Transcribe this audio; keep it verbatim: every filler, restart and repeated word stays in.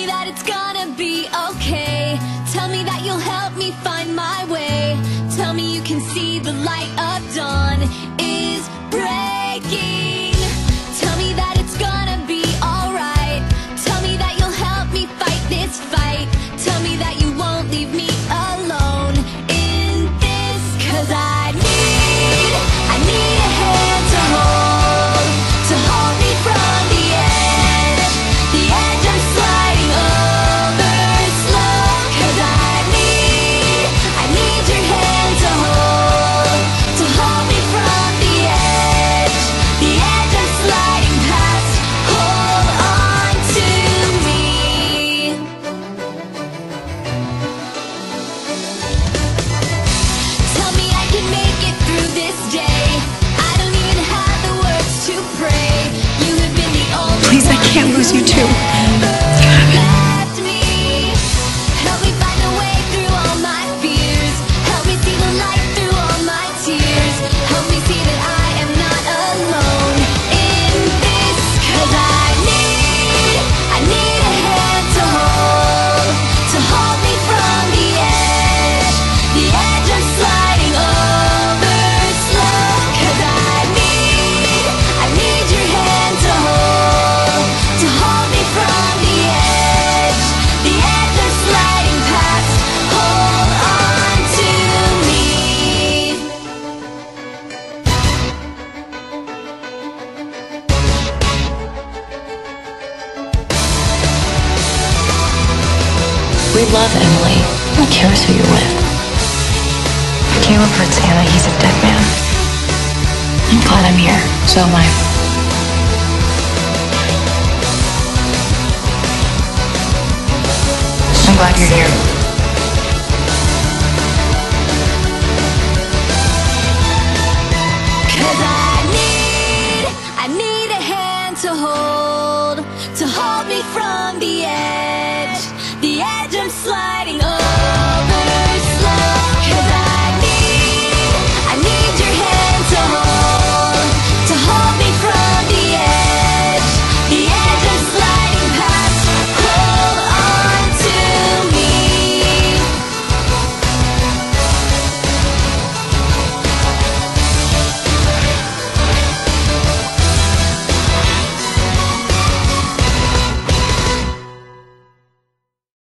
that it's gonna be okay. Tell me that you'll help me find my way. Tell me you can see the light of dawn is breaking. Tell me that it's gonna be alright. Tell me that you'll help me fight this fight. Tell me that you won't leave me alone in this. Cause I need, I need a hand to hold, to hold me from the edge, the edge I'm sliding over slow. Cause I need, I need your hand to hold, to hold me from the edge, the edge I'm sliding past. Hold on to me. Tell me I can make it through this day. I don't even have the words to pray. You have been the only Please, I can't lose you too. left me. Help me find a way through all my fears. Help me see the light through all my tears. Help me see that I am not alone in this. Cause I need, I need a hand to hold, to hold me from the edge, the edge I'm sliding over slow. Cause I need, I need your hand to hold, to hold me from the edge, the edge I'm sliding past. Hold on to me. We love Emily. Who cares who you're with? Caleb hurts Anna. He's a dead man. I'm glad I'm here. So am I. I'm glad you're here. Cause I need, I need a hand to hold, to hold me from the edge.